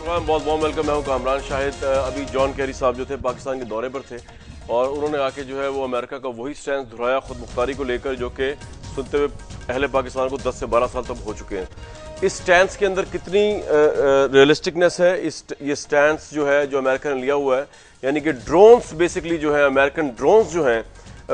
Programme बहुत बहुत welcome. मैं हूं कामरान शाहिद। अभी जॉन कैरी साहब जो थे पाकिस्तान के दौरे पर थे और उन्होंने आके जो है वो अमेरिका का वही स्टैंड दोहराया खुद मुख्तारी को लेकर जो कि सुनते हुए अहले पाकिस्तान को 10 से 12 साल तक हो चुके हैं। इस स्टैंड के अंदर कितनी रियलिस्टिकनेस है, ये स्टैंड जो है जो अमेरिका ने लिया हुआ है, यानी कि ड्रोन्स बेसिकली जो है अमेरिकन ड्रोन्स जो हैं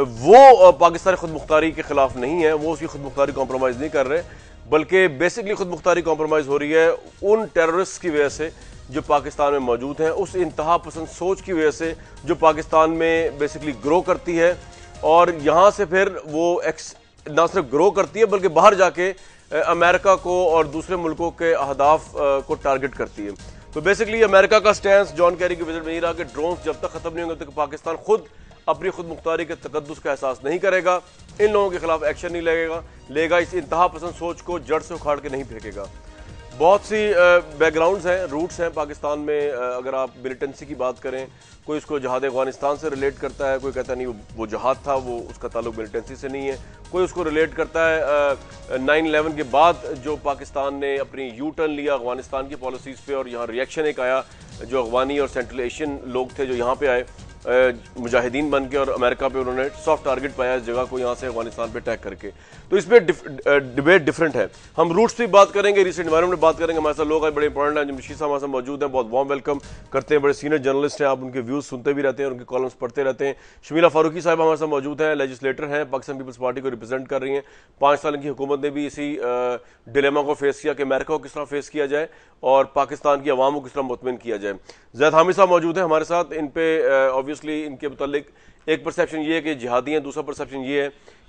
वो पाकिस्तानी खुद मुख्तारी के खिलाफ नहीं है, वो उसकी खुद मुख्तारी कॉम्प्रोमाइज़ नहीं कर रहे, बल्कि बेसिकली खुद मुख्तारी कॉम्प्रोमाइज़ हो रही है उन टेररिस्ट की वजह से जो पाकिस्तान में मौजूद हैं, उस इंतहा पसंद सोच की वजह से जो पाकिस्तान में बेसिकली ग्रो करती है और यहाँ से फिर वो ना सिर्फ ग्रो करती है बल्कि बाहर जाके अमेरिका को और दूसरे मुल्कों के अहदाफ को टारगेट करती है। तो बेसिकली अमेरिका का स्टैंड जॉन कैरी के विजिट में ये रहा कि ड्रोन्स जब तक खत्म नहीं होंगे तब तक पाकिस्तान खुद अपनी खुद मुख्तारी के तकद्दुस का एहसास नहीं करेगा, इन लोगों के खिलाफ एक्शन नहीं लेगा, इस इंतहा पसंद सोच को जड़ से उखाड़ के नहीं फेंकेगा। बहुत सी बैकग्राउंड्स हैं, रूट्स हैं पाकिस्तान में। अगर आप मिलिटेंसी की बात करें, कोई उसको जहाद अफगानिस्तान से रिलेट करता है, कोई कहता नहीं वो जहाद था, वो उसका ताल्लुक मिलिटेंसी से नहीं है, कोई उसको रिलेट करता है 9/11 के बाद जो पाकिस्तान ने अपनी यू टर्न लिया अफगानिस्तान की पॉलिसीज़ पे और यहाँ रिएक्शन एक आया, जो अफगानी और सेंट्रल एशियन लोग थे जो यहाँ पे आए मुजाहिदीन बन के और अमेरिका पे उन्होंने सॉफ्ट टारगेट पाया इस जगह को यहाँ से अफगानिस्तान पे अटैक करके। तो इस पर डिबेट डिफरेंट है। हम रूट्स पे बात करेंगे, रिसेंट एनवायरमेंट में बात करेंगे। हमारे साथ लोग आज बड़े इंपॉर्टेंट हैं, जमशीद साहब हमारे साथ मौजूद हैं, बहुत वार्म वेलकम करते हैं, बड़े सीनियर जर्नलिस्ट हैं, आप उनके व्यूज़ सुनते भी रहते हैं, उनके कॉलम्स पढ़ते रहते हैं। शमीला फारूकी साहब हमारे साथ मौजूद हैं, लेजिस्लेटर हैं, पाकिस्तान पीपल्स पार्टी को रिप्रेजेंट कर रही हैं। 5 साल की हुकूमत ने भी इसी डिलेमा को फेस किया कि अमेरिका को किस तरह फेस किया जाए और पाकिस्तान की अवाम को किस तरह मुतमिन किया जाए। ज़ैद हामिद साहब मौजूद हैं हमारे साथ। इन पे ऑब्वियसली इनके मुतालिक एक परसेप्शन ये है कि जिहादी हैं, दूसरा परसेप्शन ये है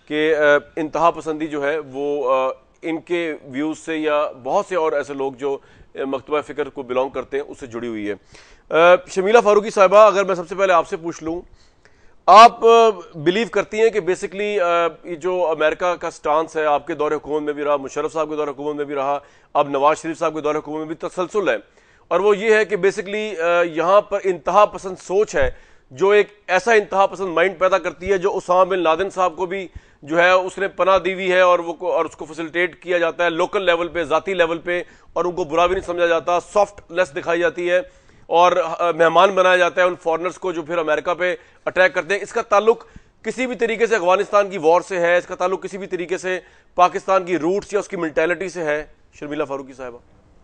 कि इंतहा पसंदी जो है वो इनके व्यूज़ से या बहुत से और ऐसे लोग जो मकतबा फ़िक्र को बिलोंग करते हैं उससे जुड़ी हुई है। शमीला फारूकी साहिबा, अगर मैं सबसे पहले आपसे पूछ लूँ, आप बिलीव करती हैं कि बेसिकली जो अमेरिका का स्टांस है आपके दौरे हुकूमत में भी रहा, मुशर्रफ साहब के दौरे हुकूमत में भी रहा, अब नवाज शरीफ साहब के दौरे हुकूमत में भी तसलसल है, और वो ये है कि बेसिकली यहाँ पर इंतहा पसंद सोच है जो एक ऐसा इंतहा पसंद माइंड पैदा करती है जो उसामा बिन लादेन साहब को भी जो है उसने पनाह दी हुई है और उसको फैसिलिटेट किया जाता है लोकल लेवल पे, ज़ाती लेवल पे, और उनको बुरा भी नहीं समझा जाता, सॉफ्टनेस दिखाई जाती है और मेहमान बनाया जाता है उन फॉरनर्स को जो फिर अमेरिका पे अटैक करते हैं। इसका ताल्लुक किसी भी तरीके से अफगानिस्तान की वॉर से है, इसका ताल्लुक किसी भी तरीके से पाकिस्तान की रूट्स या उसकी मेंटालिटी से है? शर्मिला फारूकी साहिबा।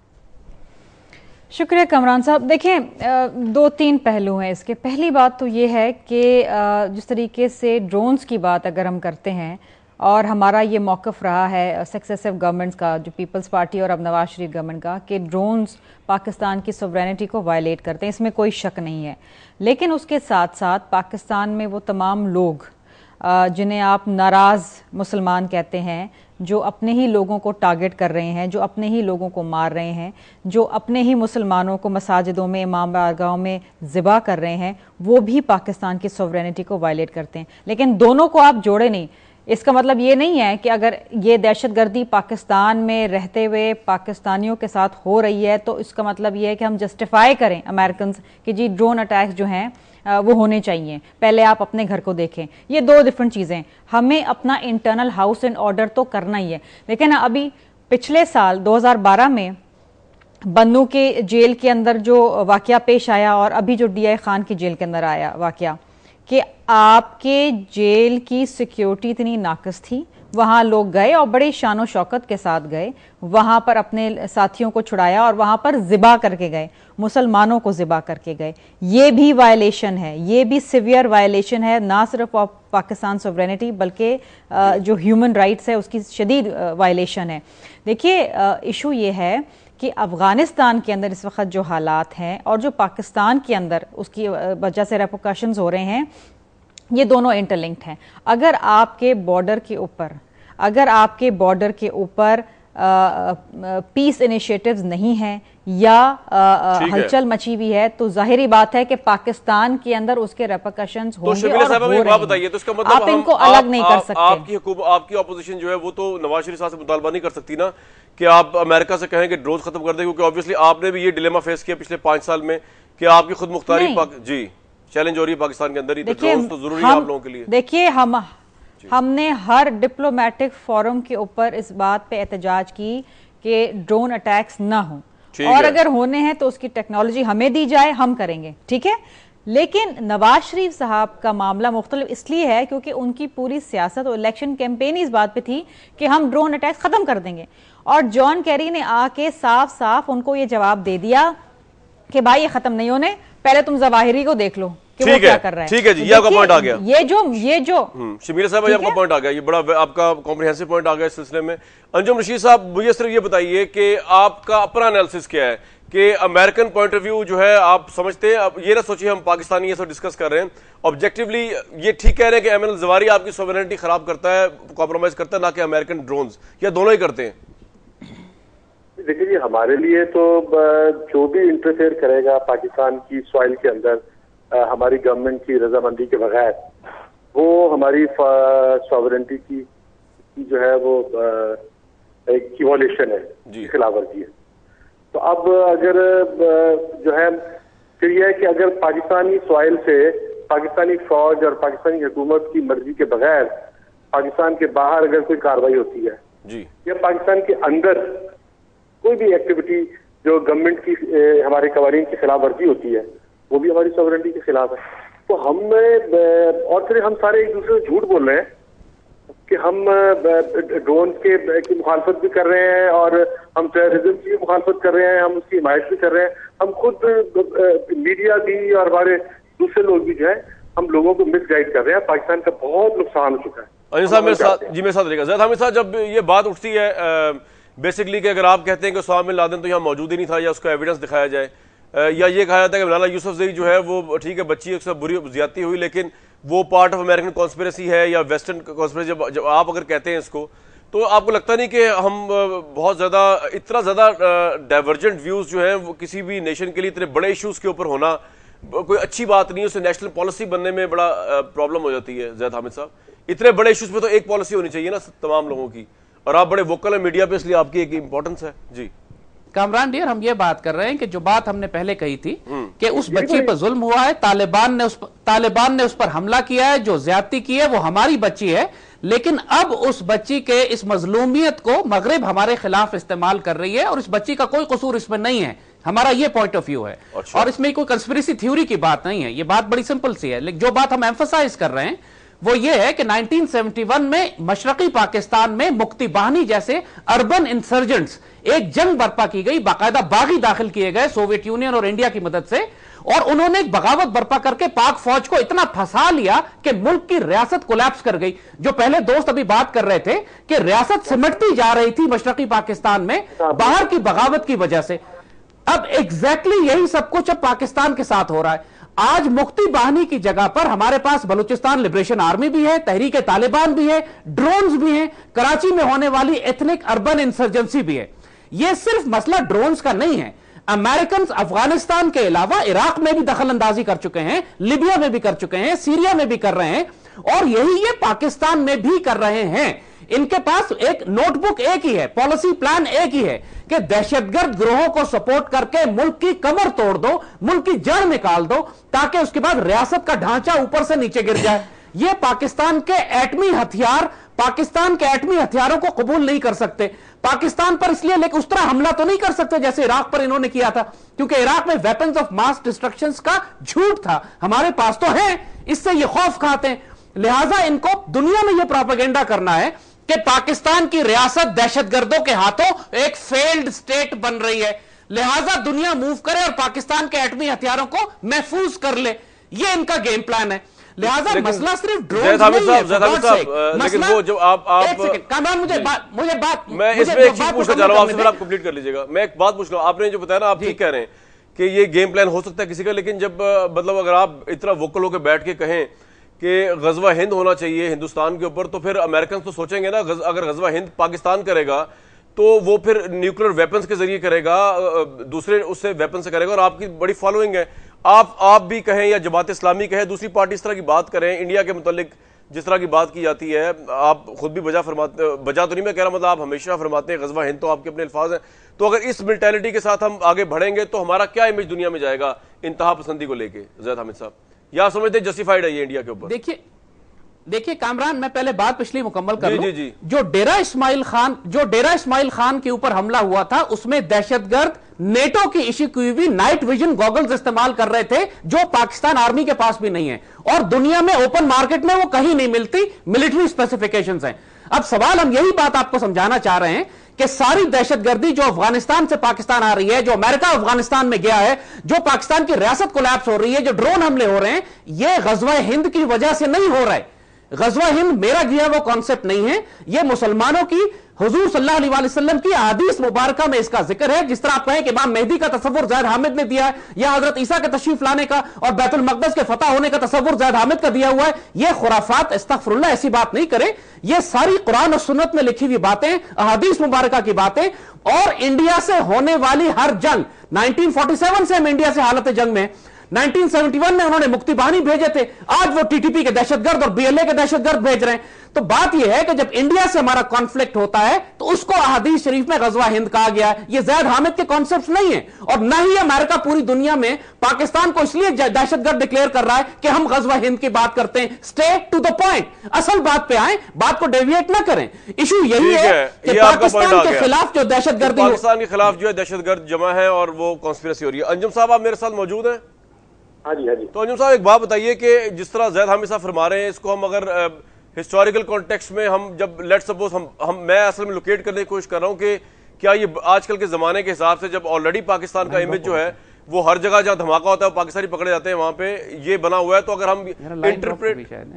शुक्रिया कमरान साहब। देखें, 2-3 पहलू हैं इसके। पहली बात तो ये है कि जिस तरीके से ड्रोन्स की बात अगर हम करते हैं और हमारा ये मौक़िफ़ रहा है सक्सेसिव गवर्नमेंट्स का, जो पीपल्स पार्टी और अब नवाज शरीफ गवर्नमेंट का, कि ड्रोन्स पाकिस्तान की सॉवरेनिटी को वायलेट करते हैं, इसमें कोई शक नहीं है। लेकिन उसके साथ साथ पाकिस्तान में वो तमाम लोग जिन्हें आप नाराज़ मुसलमान कहते हैं, जो अपने ही लोगों को टारगेट कर रहे हैं, जो अपने ही लोगों को मार रहे हैं, जो अपने ही मुसलमानों को मसाजिदों में, इमाम बारगाहों में ज़िबा कर रहे हैं, वो भी पाकिस्तान की सॉवरेनिटी को वायलेट करते हैं। लेकिन दोनों को आप जोड़े नहीं। इसका मतलब ये नहीं है कि अगर ये दहशतगर्दी पाकिस्तान में रहते हुए पाकिस्तानियों के साथ हो रही है तो इसका मतलब ये है कि हम जस्टिफाई करें अमेरिकन कि जी ड्रोन अटैक्स जो हैं वो होने चाहिए। पहले आप अपने घर को देखें। ये 2 डिफरेंट चीज़ें। हमें अपना इंटरनल हाउस एंड ऑर्डर तो करना ही है। लेकिन अभी पिछले साल 2012 में बन्नू के जेल के अंदर जो वाकया पेश आया और अभी जो DI खान की जेल के अंदर आया वाकया, कि आपके जेल की सिक्योरिटी इतनी नाकस थी, वहाँ लोग गए और बड़े शानो शौकत के साथ गए, वहाँ पर अपने साथियों को छुड़ाया और वहाँ पर ज़िबा करके गए, मुसलमानों को ज़िबा करके गए। ये भी वायलेशन है, ये भी सिवियर वायलेशन है, ना सिर्फ पाकिस्तान सॉवरेनिटी बल्कि जो ह्यूमन राइट्स है उसकी शदीद वायलेशन है। देखिए, इशू ये है कि अफ़गानिस्तान के अंदर इस वक्त जो हालात हैं और जो पाकिस्तान के अंदर उसकी वजह से रेपोकशंस हो रहे हैं, ये दोनों इंटरलिंक्ड हैं। अगर आपके बॉर्डर के ऊपर पीस इनिशिएटिव्स नहीं हैं या हलचल मची हुई है तो जाहिर बात है कि पाकिस्तान के अंदर उसके रेपरकशंस होंगे। तो और हो रहे बताइए, तो इसका मतलब आप इनको अलग नहीं कर सकते। आपकी ऑपोजिशन जो है वो तो नवाज शरीफ साहब से मुतालबा नहीं कर सकती ना कि आप अमेरिका से कहें कि ड्रोन खत्म कर दें, क्योंकि ऑब्वियसली आपने भी ये डिलेमा फेस किया पिछले 5 साल में कि आपकी खुद मुख्तारी जी चैलेंज हो रही है पाकिस्तान के अंदर ही, तो ड्रोन तो जरूरी है आप लोगों के लिए। देखिए, हमने हर डिप्लोमेटिक फोरम के ऊपर इस बात पे एहतजाज की कि ड्रोन अटैक्स ना हो, और अगर होने हैं तो उसकी टेक्नोलॉजी हमें दी जाए, हम करेंगे, ठीक है। लेकिन नवाज शरीफ साहब का मामला मुख्तलिफ इसलिए है क्योंकि उनकी पूरी सियासत और इलेक्शन कैंपेन इस बात पे थी कि हम ड्रोन अटैक्स खत्म कर देंगे, और जॉन कैरी ने आके साफ साफ उनको ये जवाब दे दिया कि भाई ये खत्म नहीं होने, पहले तुम जवाहिरी को देख लो कि वो क्या कर रहा है। ठीक है जी, ये आपका पॉइंट आ गया। ये जो शमीर साहब, आपका पॉइंट आ गया, ये बड़ा आपका कॉम्प्रिहेंसिव पॉइंट आ गया इस सिलसिले में। अंजुम रशीद साहब, मुझे सिर्फ ये बताइए कि आपका अपना एनालिसिस क्या है कि अमेरिकन पॉइंट ऑफ व्यू जो है आप समझते हैं, अब ये ना सोचिए हम पाकिस्तानी ये सब डिस्कस कर रहे हैं, ऑब्जेक्टिवली ये ठीक कह रहे हैं कि एमएनएल जवारी आपकी सॉवरेनिटी खराब करता है, कॉम्प्रोमाइज करता है, ना कि अमेरिकन ड्रोन्स, या दोनों ही करते हैं? देखिए जी, हमारे लिए तो जो भी इंटरफेयर करेगा पाकिस्तान की सॉइल के अंदर हमारी गवर्नमेंट की रजामंदी के बगैर, वो हमारी सॉवरेनिटी की जो है वो एक इवोल्यूशन है, खिलाफ वर्जी है। तो अब अगर जो है फिर यह है कि अगर पाकिस्तानी सॉइल से पाकिस्तानी फौज और पाकिस्तानी हुकूमत की मर्जी के बगैर पाकिस्तान के बाहर अगर कोई कार्रवाई होती है जी, या पाकिस्तान के अंदर कोई भी एक्टिविटी जो गवर्नमेंट की हमारे कवानीन की खिलाफ वर्जी होती है, वो भी हमारी सॉवरेनिटी के खिलाफ है। तो हमें और फिर हम सारे एक दूसरे से झूठ बोल रहे हैं कि हम ड्रोन की मुखालफत भी कर रहे हैं और हम टेररिज्म की भी मुखालफत कर रहे हैं, हम उसकी हिमायत भी कर रहे हैं। हम खुद मीडिया भी और हमारे दूसरे लोग भी जो है हम लोगों को मिसगाइड कर रहे हैं। पाकिस्तान का बहुत नुकसान हो चुका है। अनिल साहब मेरे साथ रहेगा। ज़ैद हामिद साहब, जब ये बात उठती है बेसिकली कि अगर आप कहते हैं कि उसामा बिन लादेन तो यहाँ मौजूद ही नहीं था या उसका एविडेंस दिखाया जाए, या ये कहा जाता है कि मौलाना यूसुफजई जो है वो ठीक है बच्ची उससे बुरी ज्यादती हुई लेकिन वो पार्ट ऑफ अमेरिकन कॉन्स्पिरेसी है या वेस्टर्न कॉन्स्पिरेसी, जब आप अगर कहते हैं इसको, तो आपको लगता नहीं कि हम बहुत ज़्यादा इतना ज़्यादा डाइवर्जेंट व्यूज़ जो हैं वो किसी भी नेशन के लिए इतने बड़े इश्यूज़ के ऊपर होना कोई अच्छी बात नहीं है, उससे नेशनल पॉलिसी बनने में बड़ा प्रॉब्लम हो जाती है। ज़ैद हामिद साहब, इतने बड़े इश्यूज़ पे तो एक पॉलिसी होनी चाहिए ना तमाम लोगों की, और आप बड़े वोकल है मीडिया पे, इसलिए आपकी एक इंपॉर्टेंस है। जी कामरान डियर, हम ये बात कर रहे हैं कि जो बात हमने पहले कही थी कि उस बच्ची पर जुल्म हुआ है, तालिबान ने उस पर हमला किया है, जो ज्यादती की है वो हमारी बच्ची है, लेकिन अब उस बच्ची के इस मजलूमियत को मगरिब हमारे खिलाफ इस्तेमाल कर रही है और इस बच्ची का कोई कसूर इसमें नहीं है। हमारा ये पॉइंट ऑफ व्यू है। अच्छा। और इसमें कोई कंस्पिरेसी थ्योरी की बात नहीं है, ये बात बड़ी सिंपल सी है। लेकिन जो बात हम एम्फसाइज कर रहे हैं वो ये है कि 1971 में मशरकी पाकिस्तान में मुक्ति बाहिनी जैसे अर्बन इंसर्जेंट्स एक जंग बर्पा की गई, बाकायदा बागी दाखिल किए गए सोवियत यूनियन और इंडिया की मदद से, और उन्होंने एक बगावत बर्पा करके पाक फौज को इतना फंसा लिया कि मुल्क की रियासत कोलैप्स कर गई। जो पहले दोस्त अभी बात कर रहे थे कि रियासत सिमटती जा रही थी मशरकी पाकिस्तान में बाहर की बगावत की वजह से, अब एग्जैक्टली यही सब कुछ अब पाकिस्तान के साथ हो रहा है। आज मुक्ति बाहिनी की जगह पर हमारे पास बलूचिस्तान लिबरेशन आर्मी भी है, तहरीक तालिबान भी है, ड्रोन्स भी हैं, कराची में होने वाली एथनिक अर्बन इंसर्जेंसी भी है। यह सिर्फ मसला ड्रोन्स का नहीं है। अमेरिकन अफगानिस्तान के अलावा इराक में भी दखल अंदाजी कर चुके हैं, लिबिया में भी कर चुके हैं, सीरिया में भी कर रहे हैं, और यही ये पाकिस्तान में भी कर रहे हैं। इनके पास एक नोटबुक एक ही है, पॉलिसी प्लान एक ही है कि दहशतगर्द ग्रोहों को सपोर्ट करके मुल्क की कमर तोड़ दो, मुल्क की जड़ निकाल दो, ताकि उसके बाद रियासत का ढांचा ऊपर से नीचे गिर जाए। ये पाकिस्तान के एटमी हथियारों को कबूल नहीं कर सकते। पाकिस्तान पर इसलिए लेकिन उस तरह हमला तो नहीं कर सकते जैसे इराक पर इन्होंने किया था, क्योंकि इराक में वेपन्स ऑफ मास डिस्ट्रक्शन का झूठ था। हमारे पास तो है, इससे ये खौफ खाते हैं। लिहाजा इनको दुनिया में यह प्रोपेगेंडा करना है कि पाकिस्तान की रियासत दहशतगर्दों के हाथों एक फेल्ड स्टेट बन रही है, लिहाजा दुनिया मूव करे और पाकिस्तान के एटमी हथियारों को महफूज कर ले। ये इनका गेम प्लान है। लिहाजा मसला सिर्फ ड्रोन नहीं है। लेकिन वो जब आप मैं इसमें एक चीज पूछना चाह रहा हूं आपसे, आप कंप्लीट कर लीजिएगा। मैं एक बात पूछ रहा हूं, आपने जो बताया ना, आप ठीक कह रहे हैं कि ये गेम प्लान हो सकता है किसी का, लेकिन जब मतलब अगर आप इतना वोकल होकर बैठ के कहें कि गजवा हिंद होना चाहिए हिंदुस्तान के ऊपर, तो फिर अमेरिकन तो सोचेंगे ना अगर गजवा हिंद पाकिस्तान करेगा तो वो फिर न्यूक्लियर वेपन्स के जरिए करेगा, दूसरे उससे वेपन से करेगा, और आपकी बड़ी फॉलोइंग है। आप भी कहें या जमात इस्लामी कहें, दूसरी पार्टी इस तरह की बात करें, इंडिया के मुतालिक जिस तरह की बात की जाती है, आप खुद भी बजा तो नहीं मैं कह रहा, मतलब आप हमेशा फरमाते हैं गजवा हिंद, तो आपके अपने अल्फाज हैं। तो अगर इस मेंटालिटी के साथ हम आगे बढ़ेंगे तो हमारा क्या इमेज दुनिया में जाएगा इंतहा पसंदी को लेके, ज़ैद हामिद साहब? या समझते जस्टिफाइड है ये इंडिया के ऊपर? देखिए देखिए कामरान, मैं पहले बात पिछली मुकम्मल कर लूं। जी। जो डेरा इस्माइल खान के ऊपर हमला हुआ था, उसमें दहशतगर्द नेटो की इश्यू की हुई नाइट विजन गॉगल्स इस्तेमाल कर रहे थे, जो पाकिस्तान आर्मी के पास भी नहीं है और दुनिया में ओपन मार्केट में वो कहीं नहीं मिलती, मिलिट्री स्पेसिफिकेशंस हैं। अब सवाल, हम यही बात आपको समझाना चाह रहे हैं कि सारी दहशतगर्दी जो अफगानिस्तान से पाकिस्तान आ रही है, जो अमेरिका अफगानिस्तान में गया है, जो पाकिस्तान की रियासत कोलैप्स हो रही है, जो ड्रोन हमले हो रहे हैं, ये गजवा हिंद की वजह से नहीं हो रहा है। गजवा हिंद मेरा दिया वो कॉन्सेप्ट नहीं है, ये मुसलमानों की हुजूर सल्लल्लाहु अलैहि वसल्लम की हदीस मुबारका में इसका जिक्र है। जिस तरह आप कहें कि इमाम मेहदी का तसव्वुर ज़ैद हामिद ने दिया है, या हजरत ईसा के तशरीफ लाने का और बैतुल मक़दस के फतह होने का तसव्वुर ज़ैद हामिद का दिया हुआ है, ये खुराफात, अस्तगफिरुल्लाह, ऐसी बात नहीं करें। ये सारी कुरान और सुन्नत में लिखी हुई बातें, हदीस मुबारका की बातें। और इंडिया से होने वाली हर जंग, 1947 से हम इंडिया से हालत जंग में, 1971 में उन्होंने मुक्ति बाहिनी भेजे थे, आज वो टीटीपी के दहशतगर्द और बीएलए के दहशतगर्द भेज रहे हैं। तो बात यह है कि जब इंडिया से हमारा कॉन्फ्लिक्ट होता है तो उसको अहादीस शरीफ में गजवा हिंद कहा गया है। ये ज़ैद हामिद के कॉन्सेप्ट नहीं है, और ना ही अमेरिका पूरी दुनिया में पाकिस्तान को इसलिए दहशतगर्द डिक्लेयर कर रहा है कि हम गजवा हिंद की बात करते हैं। स्टे टू द पॉइंट, असल बात पे आए, बात को डेविएट ना करें। इशू यही है कि पाकिस्तान के खिलाफ जो दहशतगर्दी, पाकिस्तान के खिलाफ जो है दहशतगर्द जमा है और वो कॉन्स्पिरेसी हो रही है। अंजुम साहब, आप मेरे साथ मौजूद हैं? हाँ जी, हाँ जी। तो अंजुम साहब, एक बात बताइए कि जिस तरह ज़ैद हामिद साहब फरमा रहे हैं, इसको हम अगर हिस्टोरिकल कॉन्टेक्स्ट में हम जब लेट सपोज मैं असल में लोकेट करने की कोशिश कर रहा हूँ कि क्या ये आजकल के ज़माने के हिसाब से, जब ऑलरेडी पाकिस्तान का इमेज जो है वो हर जगह जहाँ धमाका होता है पाकिस्तानी पकड़े जाते हैं, वहाँ पे ये बना हुआ है, तो अगर हम इंटरप्रेट,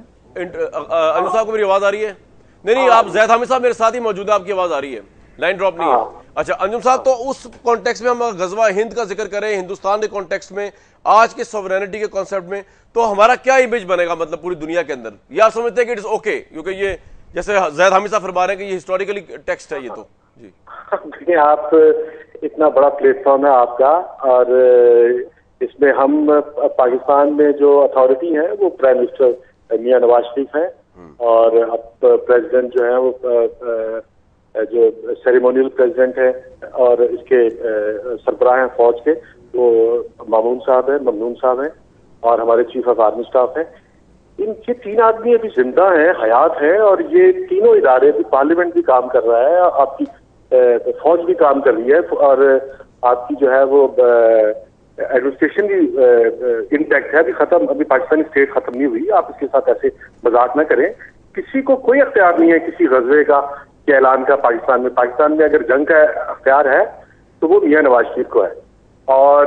अंजुम साहब को मेरी आवाज़ आ रही है? नहीं, आप ज़ैद हामिद साहब मेरे साथ ही मौजूद है, आपकी आवाज़ आ रही है, लाइन ड्रॉप नहीं है। अच्छा अंजुम साहब, तो उस कॉन्टेक्स्ट में हम गजवा हिंद का जिक्र करें, हिंदुस्तान के कॉन्टेक्स्ट में, आज के सॉवरेनिटी के कॉन्सेप्ट में, तो हमारा क्या इमेज बनेगा, मतलब पूरी दुनिया के अंदर? या आप समझते हैं कि इट इज ओके, क्योंकि ये जैसे ज़ैद हामिद साहब फरमा रहे हैं कि ये हिस्टोरिकली टेक्स्ट है ये? तो जी देखिए, आप इतना बड़ा प्लेटफॉर्म है आपका, और इसमें हम पाकिस्तान में जो अथॉरिटी है वो प्राइम मिनिस्टर मियां नवाज शरीफ है, और अब प्रेसिडेंट जो है वो जो सेरेमोनियल प्रेसिडेंट है, और इसके सरबराह हैं फौज के, वो ममनून साहब हैं, और हमारे चीफ ऑफ आर्मी स्टाफ हैं। इनके 3 आदमी अभी जिंदा हैं, हयात है, और ये तीनों इदारे भी, पार्लियामेंट भी काम कर रहा है, आपकी फौज भी काम कर रही है, और आपकी जो है वो एडमिनिस्ट्रेशन भी इंटैक्ट है, अभी खत्म, अभी पाकिस्तानी स्टेट खत्म नहीं हुई। आप इसके साथ ऐसे मजाक न करें। किसी को कोई अख्तियार नहीं है किसी गजवे का के ऐलान का पाकिस्तान में अगर जंग का अख्तियार है तो वो मियां नवाज शरीफ को है, और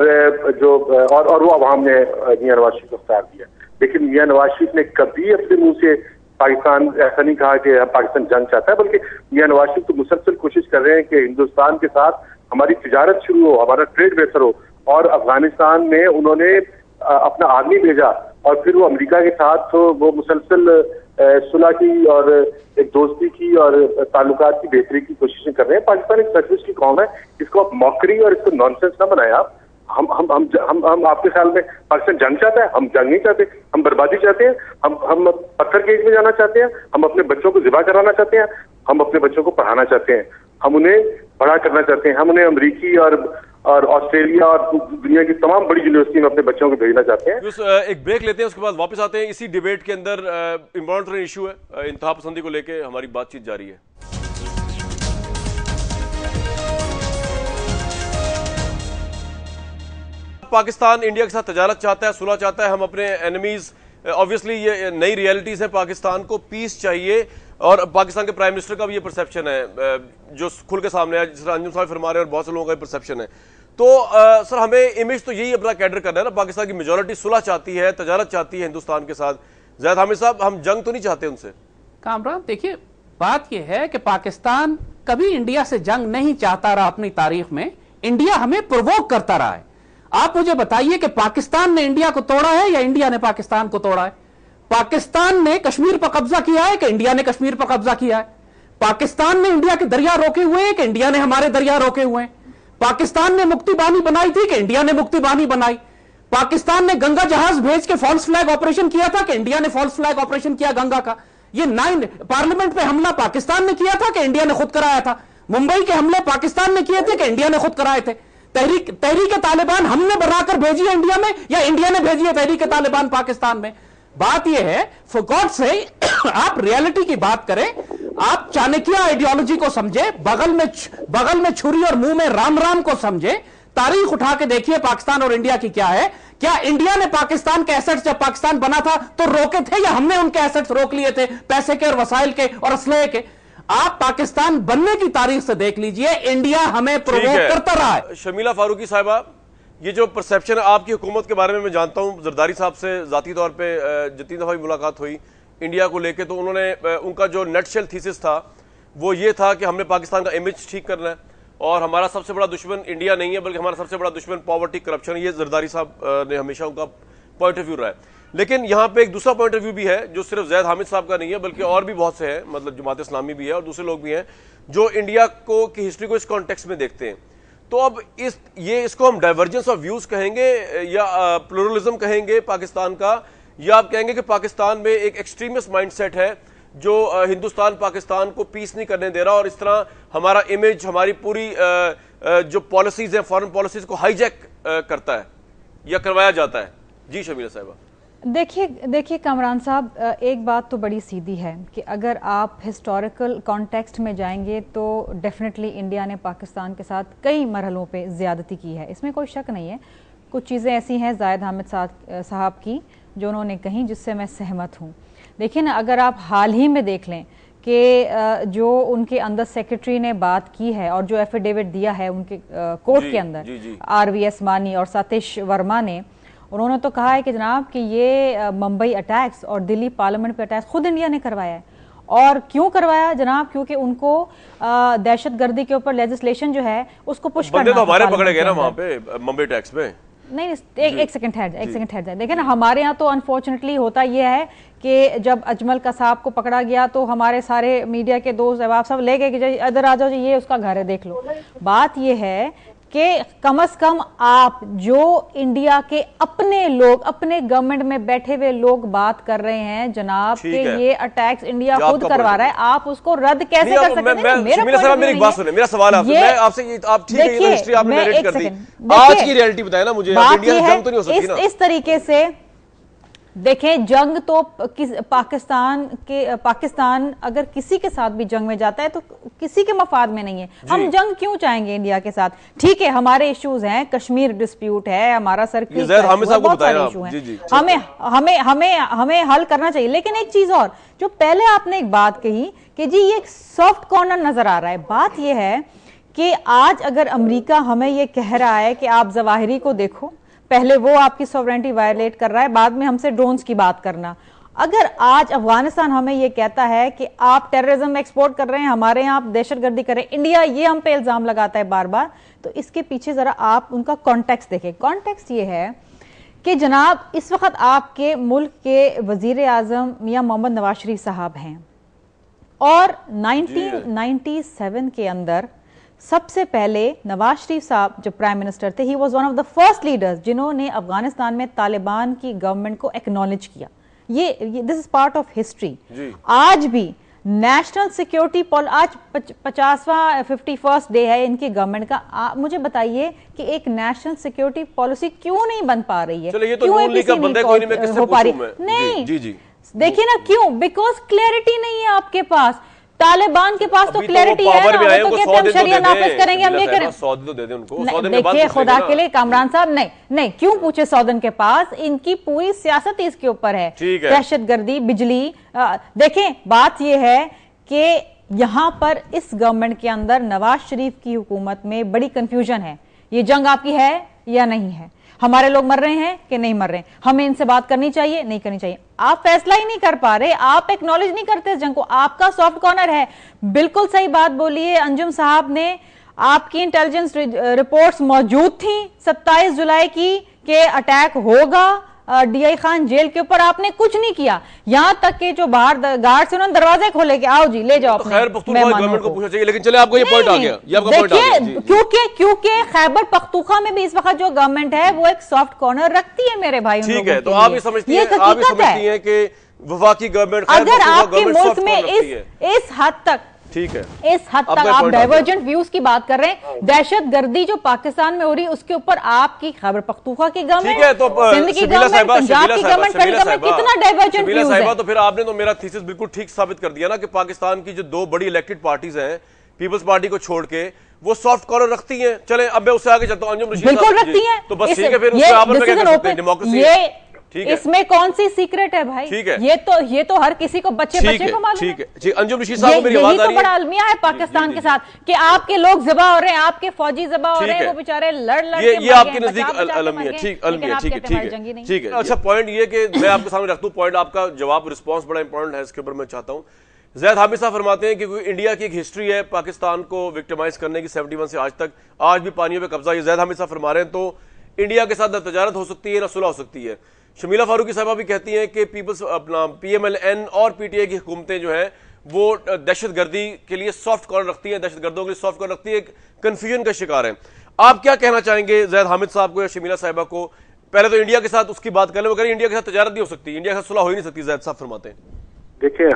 वो अवाम ने मियां नवाज शरीफ को अख्तियार दिया। लेकिन मियां नवाज शरीफ ने कभी अपने मुंह से पाकिस्तान ऐसा नहीं कहा कि पाकिस्तान जंग चाहता है, बल्कि मियां नवाज शरीफ तो मुसलसल कोशिश कर रहे हैं कि हिंदुस्तान के साथ हमारी तिजारत शुरू हो, हमारा ट्रेड बेहतर हो। और अफगानिस्तान में उन्होंने अपना आर्मी भेजा, और फिर वो अमेरिका के साथ तो वो मुसलसल सुलह की और एक दोस्ती की और ताल्लुकात की बेहतरी की कोशिशें कर रहे हैं। पाकिस्तान एक सचमुच की कौम है, इसको आप मॉकरी और इसको नॉनसेंस ना बनाए। आप हम आपके ख्याल में पाकिस्तान जंग चाहता है? हम जंग नहीं चाहते, हम बर्बादी चाहते हैं, हम पत्थर केज में जाना चाहते हैं, हम अपने बच्चों को ज़िबा कराना चाहते हैं, हम अपने बच्चों को पढ़ाना चाहते हैं, हम उन्हें बड़ा करना चाहते हैं, हम उन्हें अमरीकी और ऑस्ट्रेलिया और दुनिया की तमाम बड़ी यूनिवर्सिटी में अपने बच्चों को भेजना चाहते हैं। एक ब्रेक लेते हैं, उसके बाद वापस आते हैं। इसी डिबेट के अंदर इम्पोर्टेंट इशू है इंतहा पसंदी को लेकर, हमारी बातचीत जारी है। पाकिस्तान इंडिया के साथ तजारत चाहता है, सुलह चाहता है, हम अपने एनिमीज, ऑब्वियसली ये नई रियलिटीज है, पाकिस्तान को पीस चाहिए, और पाकिस्तान के प्राइम मिनिस्टर का भी ये परसेप्शन है जो खुल के सामने है, जिस तरह अंजुम साहब फरमा रहे हैं, और बहुत से लोगों का परसेप्शन है। तो सर, हमें इमेज तो यही अपना कैडर करना है ना, पाकिस्तान की मेजोरिटी सुलह चाहती है, तजारत चाहती है हिंदुस्तान के साथ। ज़ैद हामिद साहब, हम जंग तो नहीं चाहते उनसे? कामरान, देखिए बात यह है कि पाकिस्तान कभी इंडिया से जंग नहीं चाहता रहा अपनी तारीख में, इंडिया हमें प्रोवोक करता रहा है। आप मुझे बताइए कि पाकिस्तान ने इंडिया को तोड़ा है या इंडिया ने पाकिस्तान को तोड़ा है? पाकिस्तान ने कश्मीर पर कब्जा किया है कि इंडिया ने कश्मीर पर कब्जा किया है? पाकिस्तान ने इंडिया के दरिया रोके हुए हैं कि इंडिया ने हमारे दरिया रोके हुए हैं? पाकिस्तान ने मुक्ति बानी बनाई थी कि इंडिया ने मुक्ति बानी बनाई? पाकिस्तान ने गंगा जहाज भेज के फॉल्स फ्लैग ऑपरेशन किया था कि इंडिया ने फॉल्स फ्लैग ऑपरेशन किया गंगा का? ये 9 पार्लियामेंट पे हमला पाकिस्तान ने किया था कि इंडिया ने खुद कराया था? मुंबई के हमले पाकिस्तान ने किए थे कि इंडिया ने खुद कराए थे? तहरीक तालिबान हमने बनाकर भेजी है इंडिया में या इंडिया ने भेजी है तहरीक तालिबान पाकिस्तान में? बात यह है, फॉर गॉड से आप रियलिटी की बात करें, आप चाणक्य आइडियोलॉजी को समझे, बगल में छुरी और मुंह में राम राम को समझे। तारीख उठा के देखिए पाकिस्तान और इंडिया की क्या है। क्या इंडिया ने पाकिस्तान के एसेट्स जब पाकिस्तान बना था तो रोके थे, या हमने उनके एसेट्स रोक लिए थे, पैसे के और वसाइल के और असलहे के? आप पाकिस्तान बनने की तारीख से देख लीजिए, इंडिया हमें प्रोवोक करता रहा है। शमीला फारूकी साहिबा, ये जो परसेप्शन है आपकी हुकूमत के बारे में, मैं जानता हूं जरदारी साहब से जाती तौर पे जितनी दफा भी मुलाकात हुई इंडिया को लेके, तो उन्होंने उनका जो नटशेल थीसिस था वो ये था कि हमने पाकिस्तान का इमेज ठीक करना है और हमारा सबसे बड़ा दुश्मन इंडिया नहीं है बल्कि हमारा सबसे बड़ा दुश्मन पॉवर्टी, करप्शन। ये जरदारी साहब ने हमेशा उनका पॉइंट ऑफ व्यू रहा है। लेकिन यहाँ पे एक दूसरा पॉइंट ऑफ व्यू भी है जो सिर्फ जैद हामिद साहब का नहीं है बल्कि और भी बहुत से हैं, मतलब जमात इस्लामी भी है और दूसरे लोग भी हैं जो इंडिया को की हिस्ट्री को इस कॉन्टेक्स्ट में देखते हैं। तो अब इसको हम डाइवर्जेंस ऑफ व्यूज कहेंगे या प्लुरलिज्म कहेंगे पाकिस्तान का, या आप कहेंगे कि पाकिस्तान में एक एक्सट्रीमिस्ट माइंडसेट है जो हिंदुस्तान पाकिस्तान को पीस नहीं करने दे रहा और इस तरह हमारा इमेज, हमारी पूरी जो पॉलिसीज है, फॉरेन पॉलिसीज को हाईजैक करता है या करवाया जाता है? जी शमीला साहिबा। देखिए कामरान साहब, एक बात तो बड़ी सीधी है कि अगर आप हिस्टोरिकल कॉन्टेक्स्ट में जाएंगे तो डेफिनेटली इंडिया ने पाकिस्तान के साथ कई मरहलों पे ज़्यादती की है, इसमें कोई शक नहीं है। कुछ चीज़ें ऐसी हैं ज़ाहिद हामिद साहब की जो उन्होंने कही जिससे मैं सहमत हूँ। देखिए ना, अगर आप हाल ही में देख लें कि जो उनके अंदर सेक्रेटरी ने बात की है और जो एफिडेविट दिया है उनके कोर्ट के अंदर, RVS मानी और सतीश वर्मा ने, उन्होंने तो कहा है कि जनाब कि ये मुंबई अटैक्स और दिल्ली पार्लियामेंट पे अटैक्स खुद इंडिया ने करवाया है। और क्यों करवाया जनाब? क्योंकि उनको दहशतगर्दी के ऊपर लेजिस्लेशन जो है उसको पुश करना तो हमारे पकड़े गए ना वहां पे मुंबई अटैक्स में। नहीं, एक सेकंड ठहर जाए। देखिए ना, हमारे यहाँ तो अनफॉर्चुनेटली होता यह है कि जब अजमल कसाब को पकड़ा गया तो हमारे सारे मीडिया के दोस्त अहबाब सब ले गए कि इधर आ जाओ जी, ये उसका घर है, देख लो। बात यह है कि कम से कम आप जो इंडिया के अपने लोग, अपने गवर्नमेंट में बैठे हुए लोग बात कर रहे हैं जनाब कि ये अटैक्स इंडिया खुद करवा रहा है, आप उसको रद्द कैसे कर सकते हैं? मेरी बात सुने, मेरा सवाल आपसे, मैं आपसे आप ठीक है ये हिस्ट्री आपने नरेट कर दी, आज की रियलिटी बताए ना मुझे। इंडिया से जंग तो नहीं हो सकती ना इस तरीके से। देखें, जंग तो पाकिस्तान अगर किसी के साथ भी जंग में जाता है तो किसी के मफाद में नहीं है। हम जंग क्यों चाहेंगे इंडिया के साथ? ठीक है, हमारे इश्यूज हैं, कश्मीर डिस्प्यूट है, हमारा सर्किल, बहुत सारे इशू हैं, हमें हल करना चाहिए। लेकिन एक चीज और, जो पहले आपने एक बात कही कि जी ये सॉफ्ट कॉर्नर नजर आ रहा है, बात यह है कि आज अगर अमेरिका हमें ये कह रहा है कि आप जवाहिरी को देखो, पहले वो आपकी सॉवरेनिटी वायलेट कर रहा है, बाद में हमसे ड्रोन्स की बात करना। अगर आज अफगानिस्तान हमें ये कहता है कि आप टेररिज्म एक्सपोर्ट कर रहे हैं, हमारे यहाँ आप दहशतगर्दी कर रहे हैं, इंडिया ये हम पे इल्जाम लगाता है बार बार, तो इसके पीछे जरा आप उनका कॉन्टेक्स्ट देखें। कॉन्टेक्स्ट ये है कि जनाब इस वक्त आपके मुल्क के वजीर आजम मियां मोहम्मद नवाज शरीफ साहब हैं और 1997 के अंदर सबसे पहले नवाज शरीफ साहब जो प्राइम मिनिस्टर थे, he was one of the first leaders जिन्होंने अफगानिस्तान में तालिबान की गवर्नमेंट को एक्नॉलेज किया। ये this is part of history. आज भी नेशनल सिक्योरिटी आज 50वां 51st डे है इनकी गवर्नमेंट का। मुझे बताइए कि एक नेशनल सिक्योरिटी पॉलिसी क्यों नहीं बन पा रही है? क्यों हो पा रही? नहीं, देखिए ना, क्यों? बिकॉज क्लैरिटी नहीं है आपके पास। तालिबान के पास तो क्लैरिटी है ना, वो तो कहते हैं हम शरिया नाफिज करेंगे, हम ये करें। 100 दिन तो दे दें उनको। देखिए खुदा के लिए कामरान साहब, नहीं क्यों पूछे 100 दिन के पास? इनकी पूरी सियासत इसके ऊपर है, दहशतगर्दी, बिजली। देखें, बात यह है कि यहां पर इस गवर्नमेंट के अंदर नवाज शरीफ की हुकूमत में बड़ी कंफ्यूजन है। ये जंग आपकी है या नहीं है? हमारे लोग मर रहे हैं कि नहीं मर रहे हैं? हमें इनसे बात करनी चाहिए, नहीं करनी चाहिए? आप फैसला ही नहीं कर पा रहे, आप एक्नॉलेज नहीं करते इस जंग को। आपका सॉफ्ट कॉर्नर है। बिल्कुल सही बात बोली है अंजुम साहब ने, आपकी इंटेलिजेंस रिपोर्ट्स मौजूद थी 27 जुलाई की कि अटैक होगा DI खान जेल के ऊपर, आपने कुछ नहीं किया। यहां तक कि जो बाहर गार्ड से उन्होंने दरवाजे खोले कि आओ जी ले जाओ अपने गवर्नमेंट को पूछना चाहिए। लेकिन चले आपको ये पॉइंट आ गया, ये आपका पॉइंट आ गया। क्योंकि खैबर पख्तूनख्वा में भी इस वक्त जो गवर्नमेंट है वो एक सॉफ्ट कॉर्नर रखती है मेरे भाई। ठीक है, तो आप ये समझती हैं कि वफाकी गवर्नमेंट अगर आपके मुल्क में इस हद तक ठीक है, इस हद तक आप डाइवर्जेंट व्यूज की बात कर रहे हैं। दहशत गर्दी जो पाकिस्तान में हो रही है उसके ऊपर आपकी खैबर पख्तूनख्वा की गवर्नमेंट, सिंध की गवर्नमेंट, पंजाब की गवर्नमेंट, कितना डाइवर्जेंट व्यूज है। तो फिर आपने तो मेरा थीसिस बिल्कुल ठीक साबित कर दिया ना कि पाकिस्तान की जो दो बड़ी इलेक्टेड पार्टीज हैं, पीपल्स पार्टी को छोड़ के, वो सॉफ्ट कॉर्नर रखती हैं। चले अब मैं उससे आगे चलता हूं। अंजुम रशीद बिल्कुल रखती हैं, तो बस ठीक है, फिर उसमें आप क्या कह सकते हैं, डेमोक्रेसी। ठीक है, इसमें कौन सी सीक्रेट है भाई? ठीक है, ये तो हर किसी को बच्चे को मालूम है। ठीक है जी, अंजुम रशीद साहब को मेरी आवाज आ रही है। तो बड़ा अलमिया है पाकिस्तान के साथ कि आपके लोग ज़िबा हो रहे हैं, आपके फौजी ज़िबा हो रहे हैं, वो बेचारे लड़ ये आपके नजदीक अलमिया। ठीक है, ठीक है। अच्छा, पॉइंट ये कि मैं आपके सामने रखता हूं, पॉइंट आपका जवाब रिस्पॉन्स बड़ा इंपॉर्टेंट है, इसके ऊपर मैं चाहता हूं। ज़ैद हामिद साहब फरमाते हैं कि इंडिया की एक हिस्ट्री है पाकिस्तान को विक्टिमाइज करने की 71 से आज तक, आज भी पानियों पे कब्जा। ये ज़ैद हामिद साहब फरमा रहे हैं, तो इंडिया के साथ न तजारत हो सकती है ना सुलह हो सकती है। शमीला फारूकी साहबा भी कहती हैं कि पीपल्स अपना PMLN और PTI की हुकूमतें जो हैं वो दहशतगर्दी के लिए सॉफ्ट कॉर्नर रखती हैं, दहशतगर्दों के लिए सॉफ्ट कॉर्नर रखती है, कंफ्यूजन का शिकार है। आप क्या कहना चाहेंगे ज़ैद हामिद साहब को या शमीला साहिबा को? पहले तो इंडिया के साथ उसकी बात कर लें, वो कह रही इंडिया के साथ तजारत नहीं हो सकती, इंडिया के साथ सुलह हो ही नहीं सकती। ज़ैद साहब फरमाते हैं। देखिए,